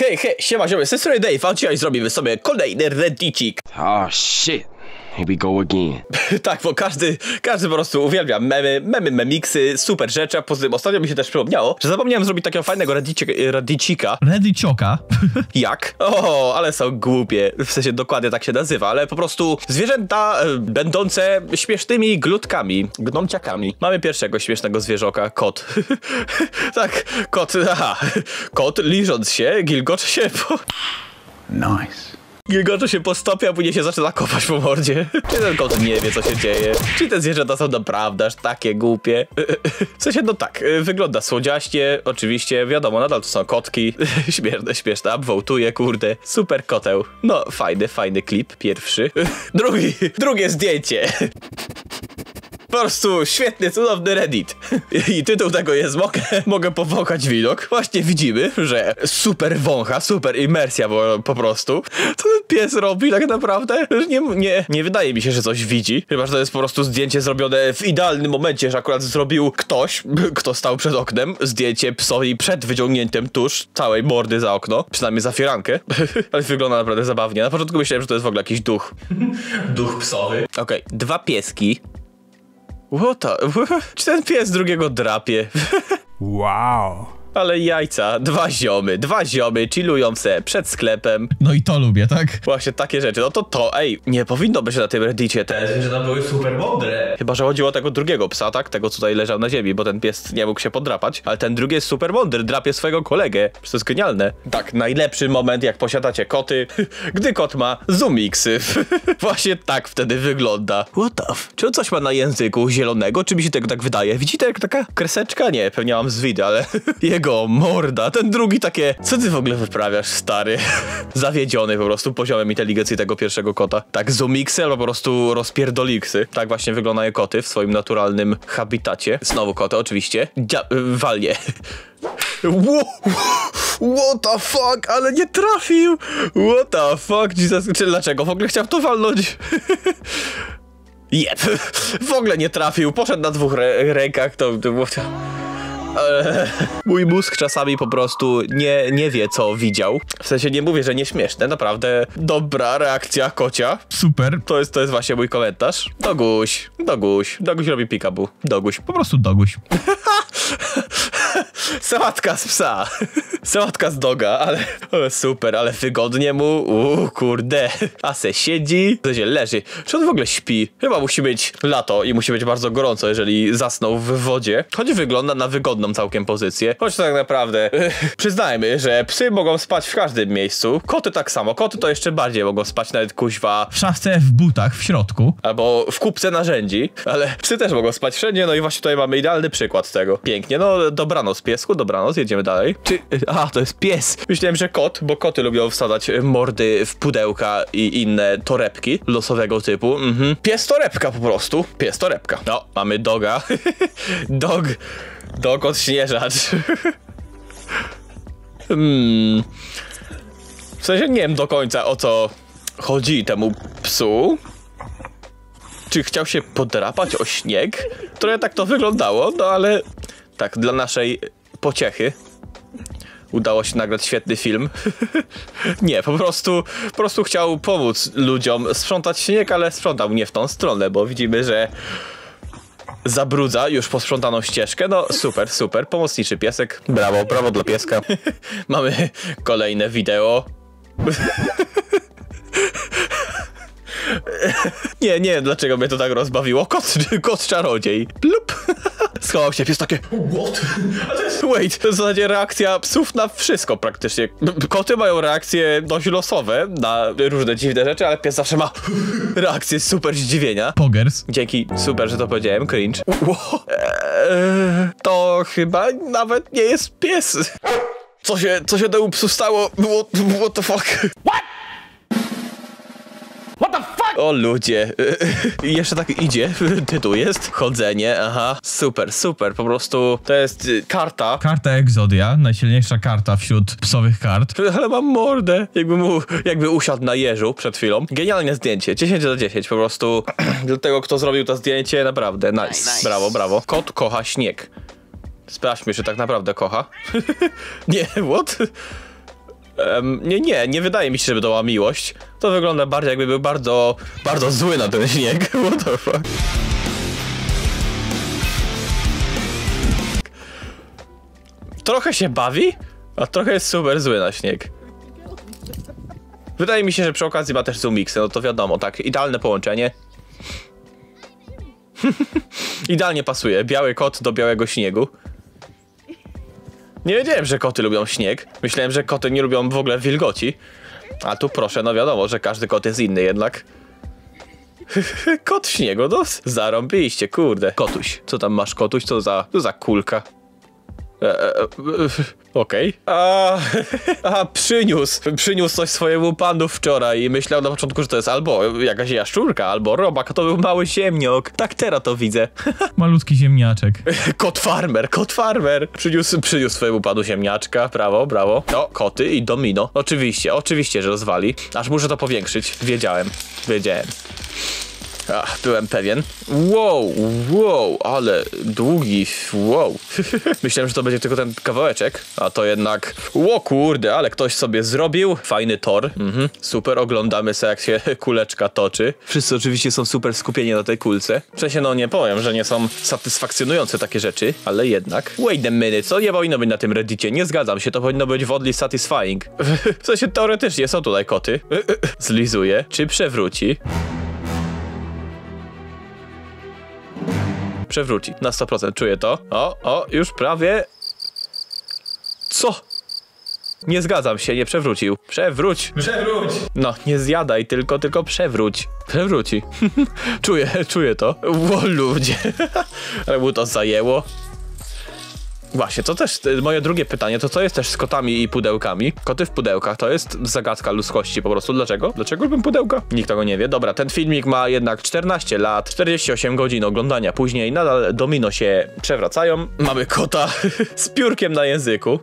Hej, siema, z tej strony Dave, a dzisiaj zrobimy sobie kolejny reddicik. Oh shit, here we go again. Tak, bo każdy po prostu uwielbia memiksy, super rzeczy, a poza tym ostatnio mi się też przypomniało, że zapomniałem zrobić takiego fajnego reddicika. Reddicioka. Jak? O, ale są głupie, w sensie dokładnie tak się nazywa, ale po prostu zwierzęta będące śmiesznymi glutkami, gnomciakami. Mamy pierwszego śmiesznego zwierzoka, kot. Tak, kot, kot liżąc się, gilgocze się po... Nice. Gilgocze się po stopie, a później się zaczyna kopać po mordzie. Czy ten kot nie wie, co się dzieje? Czy te zwierzęta są naprawdę aż takie głupie? W sensie, no tak, wygląda słodziaście, oczywiście, wiadomo, nadal to są kotki. Śmieszne, upvotuję, kurde. Super koteł. No, fajny klip, pierwszy. Drugie zdjęcie. Po prostu świetny, cudowny Reddit. I tytuł tego jest mogę powąchać widok. Właśnie widzimy, że super wącha, super imersja po prostu. Co ten pies robi tak naprawdę? Nie wydaje mi się, że coś widzi. Chyba, że to jest po prostu zdjęcie zrobione w idealnym momencie, że akurat zrobił ktoś, kto stał przed oknem. Zdjęcie psowi przed wyciągnięciem tusz całej mordy za okno. Przynajmniej za firankę. Ale wygląda naprawdę zabawnie. Na początku myślałem, że to jest w ogóle jakiś duch. Duch psowy. Okej, dwa pieski. Czy ten pies drugiego drapie? Wow. Ale jajca, dwa ziomy chillują se przed sklepem. No i to lubię, tak? Właśnie takie rzeczy, no to, ej, nie powinno być na tym reddicie te, że tam były super mądre. Chyba, że chodziło o tego drugiego psa, tak? Tego, co tutaj leżał na ziemi, bo ten pies nie mógł się podrapać. Ale ten drugi jest super mądry, drapie swojego kolegę. Przecież to jest genialne. Tak, najlepszy moment, jak posiadacie koty, gdy kot ma zoomixy. Właśnie tak wtedy wygląda. What the f? Czy on coś ma na języku zielonego? Czy mi się tego tak wydaje? Widzicie, jak taka kreseczka? Nie, pewnie mam zwid, ale jego morda, ten drugi takie, co ty w ogóle wyprawiasz, stary? Zawiedziony po prostu poziomem inteligencji tego pierwszego kota. Tak, zoomiksy albo po prostu rozpierdoliksy. Tak właśnie wyglądają koty w swoim naturalnym habitacie. Znowu koty, oczywiście. Walnie. What the fuck, ale nie trafił! What the fuck, Jesus, czy dlaczego w ogóle chciał to walnąć? Jep, w ogóle nie trafił, poszedł na dwóch rękach, to było... Mój mózg czasami po prostu nie wie, co widział. W sensie nie mówię, że nieśmieszne, naprawdę dobra reakcja kocia. Super. To jest właśnie mój komentarz. Doguś robi peekaboo. Doguś. Po prostu doguś. Sałatka z psa. Sałatka z doga, ale super, ale wygodnie mu. Kurde. A se siedzi, w sensie leży. Czy on w ogóle śpi? Chyba musi być lato i musi być bardzo gorąco, jeżeli zasnął w wodzie. Choć wygląda na wygodną całkiem pozycję. Choć tak naprawdę przyznajmy, że psy mogą spać w każdym miejscu. Koty tak samo. Koty to jeszcze bardziej mogą spać, nawet kuźwa w szafce, w butach, w środku. Albo w kupce narzędzi. Ale psy też mogą spać wszędzie, no i właśnie tutaj mamy idealny przykład tego. Pięknie, no dobranoc piesku, dobranoc, jedziemy dalej. To jest pies. Myślałem, że kot, bo koty lubią wsadzać mordy w pudełka i inne torebki losowego typu. Pies torebka po prostu. Pies torebka. No, mamy doga. Dog odśnieżacz. W sensie nie wiem do końca, o co chodzi temu psu. Czy chciał się podrapać o śnieg? Trochę tak to wyglądało, no ale tak, dla naszej pociechy udało się nagrać świetny film. Nie, po prostu chciał pomóc ludziom sprzątać śnieg, ale sprzątał nie w tą stronę, bo widzimy, że zabrudza już posprzątaną ścieżkę. No super, pomocniczy piesek. Brawo dla pieska. Mamy kolejne wideo. Nie wiem dlaczego mnie to tak rozbawiło. Kot czarodziej. Plup. Schował się pies takie. What? Wait, to jest w zasadzie reakcja psów na wszystko praktycznie. Koty mają reakcje dość losowe na różne dziwne rzeczy, ale pies zawsze ma reakcję super zdziwienia. Pogers. Dzięki, super, że to powiedziałem. Cringe. To chyba nawet nie jest pies. Co się temu psu stało? What the fuck? What? What the fuck? O ludzie. Jeszcze tak idzie. Tytuł jest. Chodzenie, aha. Super. Po prostu to jest karta. Karta Exodia. Najsilniejsza karta wśród psowych kart. Ale mam mordę. Jakby usiadł na jeżu przed chwilą. Genialne zdjęcie. 10/10 po prostu. Dla tego, kto zrobił to zdjęcie, naprawdę nice. Brawo. Kot kocha śnieg. Sprawdźmy, czy tak naprawdę kocha. Nie, what? Nie wydaje mi się, żeby to była miłość. To wygląda bardziej, jakby był bardzo, bardzo zły na ten śnieg. What the fuck? Trochę się bawi, a trochę jest super zły na śnieg. Wydaje mi się, że przy okazji ma też zoomiksy, no to wiadomo, tak, idealne połączenie. Idealnie pasuje, biały kot do białego śniegu. Nie wiedziałem, że koty lubią śnieg. Myślałem, że koty nie lubią w ogóle wilgoci. A tu proszę, no wiadomo, że każdy kot jest inny jednak. Kot w śniegu, no zarąbiliście, kurde. Kotuś, co tam masz, kotuś? Co za kulka? Okej. Przyniósł coś swojemu panu wczoraj i myślał na początku, że to jest albo jakaś jaszczurka, albo robak, a to był mały ziemniok. Tak teraz to widzę. Malutki ziemniaczek. Kot farmer. Przyniósł swojemu panu ziemniaczka. Brawo, brawo. O, koty i domino. Oczywiście, że rozwali. Aż muszę to powiększyć. Wiedziałem. Byłem pewien. Wow, ale długi, wow. Myślałem, że to będzie tylko ten kawałeczek, a to jednak, kurde, ale ktoś sobie zrobił. Fajny tor, super, oglądamy sobie, jak się kuleczka toczy. Wszyscy oczywiście są super skupieni na tej kulce. W sensie, no nie powiem, że nie są satysfakcjonujące takie rzeczy, ale jednak. Wait a minute, co nie powinno być na tym Reddicie? Nie zgadzam się, to powinno być wodly satisfying. W sensie, teoretycznie są tutaj koty. Zlizuje, czy przewróci? Przewróci, na 100%, czuję to. Już prawie. Co? Nie zgadzam się, nie przewrócił. Przewróć! No, nie zjadaj, tylko przewróć. Przewróci. czuję to. Ludzie. Ale mu to zajęło. Właśnie, to też moje drugie pytanie, to co jest też z kotami i pudełkami? Koty w pudełkach to jest zagadka ludzkości po prostu. Dlaczego? Dlaczego lubię pudełka? Nikt tego nie wie. Dobra, ten filmik ma jednak 14 lat, 48 godzin oglądania później, nadal domino się przewracają. Mamy kota z piórkiem na języku.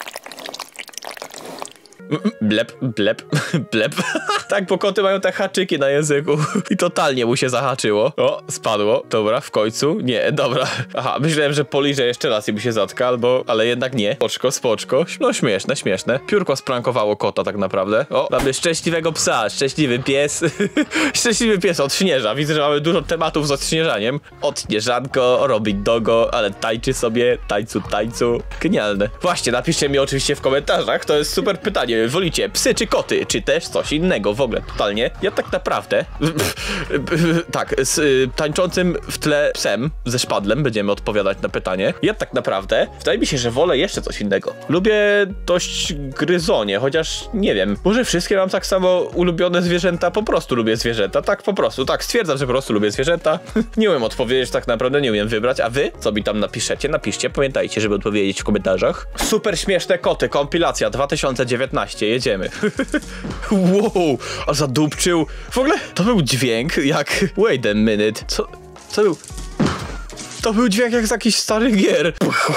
Blep. Tak, bo koty mają te haczyki na języku i totalnie mu się zahaczyło. Spadło. Dobra, w końcu. Nie, dobra. Aha, myślałem, że poliżę jeszcze raz i mi się zatka, ale jednak nie. Spoczko. No śmieszne. Piórko sprankowało kota tak naprawdę. Mamy szczęśliwego psa, szczęśliwy pies. Szczęśliwy pies odśnieża. Widzę, że mamy dużo tematów z odśnieżaniem. Odśnieżanko, robić dogo, ale tańczy sobie, tańcu. Genialne. Właśnie, napiszcie mi oczywiście w komentarzach, to jest super pytanie. Wolicie psy czy koty, czy też coś innego w ogóle, totalnie. Ja tak naprawdę, tak, z tańczącym w tle psem ze szpadlem będziemy odpowiadać na pytanie. Ja tak naprawdę, wydaje mi się, że wolę jeszcze coś innego. Lubię dość gryzonie, chociaż nie wiem, może wszystkie mam tak samo ulubione zwierzęta, po prostu lubię zwierzęta, tak po prostu, tak, stwierdzam, że po prostu lubię zwierzęta. Nie umiem odpowiedzieć tak naprawdę, nie umiem wybrać, a wy? Co mi tam napiszcie, pamiętajcie, żeby odpowiedzieć w komentarzach. Super śmieszne koty, kompilacja 2019. Jedziemy. Wow, a zadupczył. W ogóle to był dźwięk jak... Wait a minute. Co był? To był dźwięk jak z jakichś starych gier.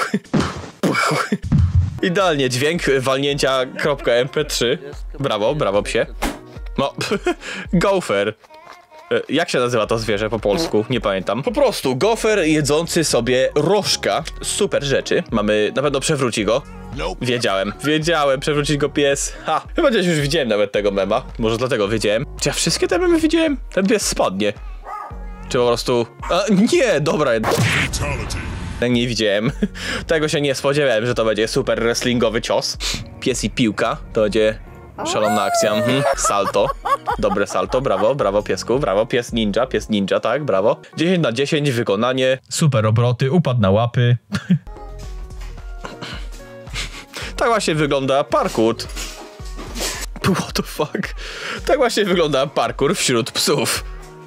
Idealnie dźwięk walnięcia .mp3. Brawo psie. No, gofer. Jak się nazywa to zwierzę po polsku? Nie pamiętam. Po prostu gofer jedzący sobie rożka. Super rzeczy. Mamy, na pewno przewróci go. Wiedziałem, przewrócić go pies. Chyba gdzieś już widziałem nawet tego mema. Może dlatego wiedziałem. Czy ja wszystkie te memy widziałem? Ten pies spadnie. Czy po prostu... nie, dobra. Nie widziałem. Tego się nie spodziewałem, że to będzie super wrestlingowy cios. Pies i piłka. To będzie szalona akcja. Salto. Dobre salto, brawo piesku, brawo. Pies ninja, tak, brawo. 10 na 10, wykonanie. Super obroty, upadł na łapy. Tak właśnie wygląda parkour. What the fuck? Tak właśnie wygląda parkour wśród psów.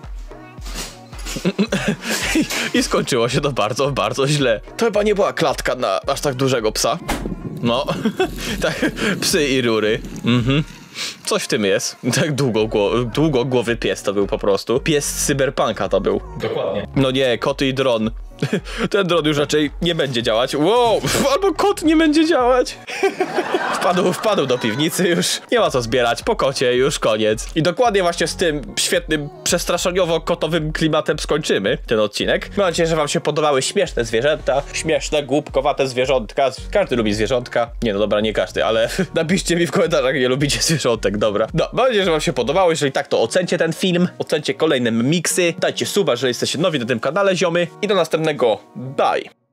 I skończyło się to bardzo, bardzo źle. To chyba nie była klatka na aż tak dużego psa. No, tak, psy i rury. Coś w tym jest. Tak długogłowy pies to był po prostu. Pies z Cyberpunka to był. Dokładnie. No nie, koty i dron. Ten dron już raczej nie będzie działać. Wow, albo kot nie będzie działać. Wpadł do piwnicy już. Nie ma co zbierać, po kocie już koniec. I dokładnie właśnie z tym świetnym, przestraszoniowo-kotowym klimatem skończymy ten odcinek. Mam nadzieję, że wam się podobały śmieszne zwierzęta, śmieszne, głupkowate zwierzątka. Każdy lubi zwierzątka. Nie, no dobra, nie każdy, ale napiszcie mi w komentarzach, jak nie lubicie zwierzątek, dobra. No, mam nadzieję, że wam się podobało. Jeżeli tak, to ocencie ten film, ocencie kolejne miksy, dajcie suba, jeżeli jesteście nowi na tym kanale, ziomy. I do następnego. Bye.